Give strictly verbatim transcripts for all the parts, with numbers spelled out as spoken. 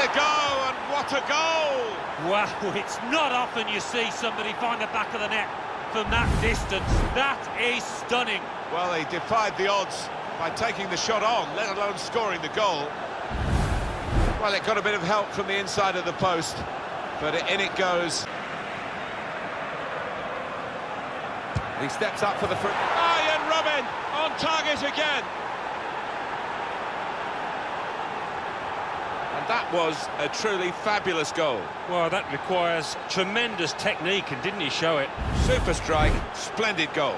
a go, and what a goal! Wow, it's not often you see somebody find the back of the net from that distance. That is stunning. Well, he defied the odds by taking the shot on, let alone scoring the goal. Well, it got a bit of help from the inside of the post, but in it goes. He steps up for the front. Arjen Robben on target again. And that was a truly fabulous goal. Well, that requires tremendous technique, and didn't he show it? Super strike, splendid goal.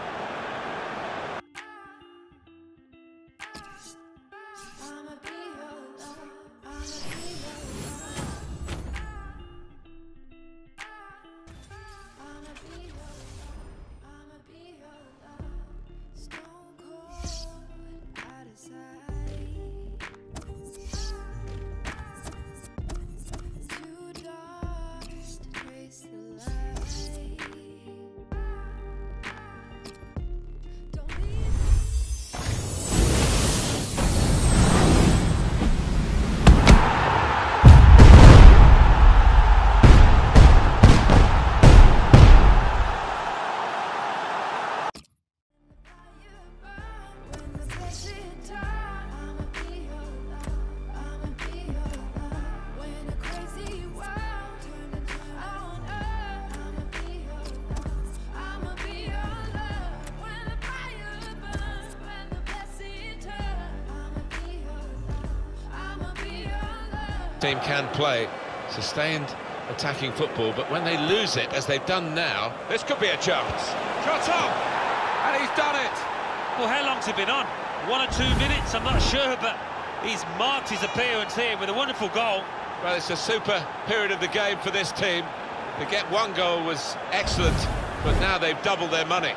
Team can play sustained attacking football, but when they lose it, as they've done now, This could be a chance. Shot on! And he's done it! Well, how long's he been on? One or two minutes, I'm not sure, but he's marked his appearance here with a wonderful goal. Well, it's a super period of the game for this team. To get one goal was excellent, but now they've doubled their money.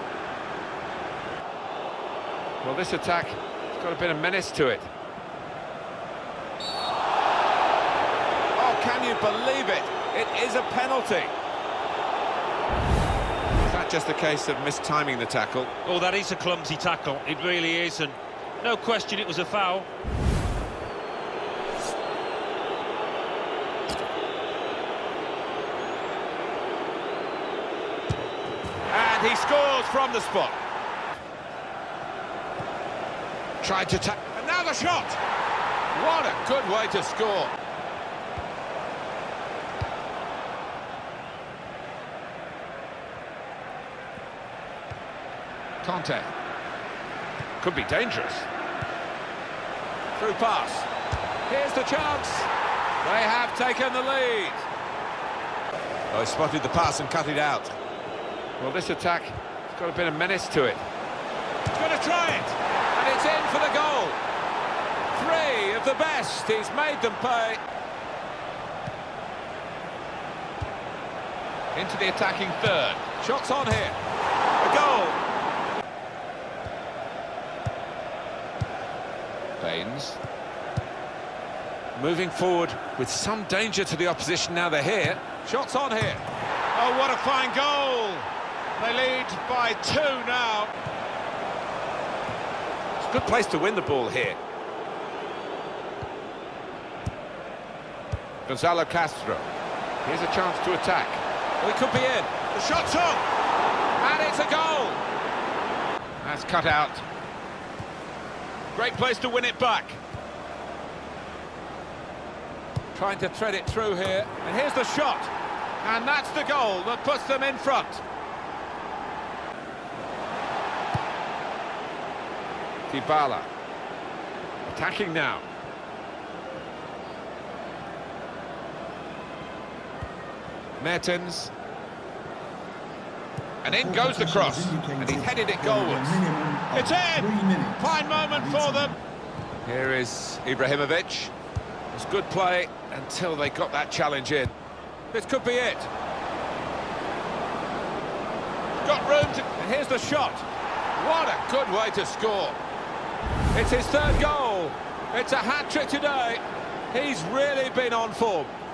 well, this attack has got a bit of menace to it. Can you believe it? It is a penalty. Is that just a case of mistiming the tackle? Oh, that is a clumsy tackle, it really is, and no question it was a foul. And he scores from the spot. Tried to tackle, and now the shot! What a good way to score. Conte. Could be dangerous. Through pass. Here's the chance. They have taken the lead. Oh, he spotted the pass and cut it out. Well, this attack has got a bit of menace to it. He's going to try it. And it's in for the goal. Three of the best. He's made them pay. Into the attacking third. Shots on here. A goal. Baines. Moving forward with some danger to the opposition now they're here. Shots on here. Oh, what a fine goal. They lead by two now. It's a good place to win the ball here. Gonzalo Castro. Here's a chance to attack. Well, he could be in. The shot's on. And it's a goal. That's cut out. Great place to win it back. Trying to thread it through here. And here's the shot. And that's the goal that puts them in front. Dybala. Attacking now. Mertens. And in goes the cross, and he headed it goalwards. It's in! Fine moment for them. Here is Ibrahimovic. It was good play until they got that challenge in. This could be it. Got room to... And here's the shot. What a good way to score. It's his third goal. It's a hat-trick today. He's really been on form.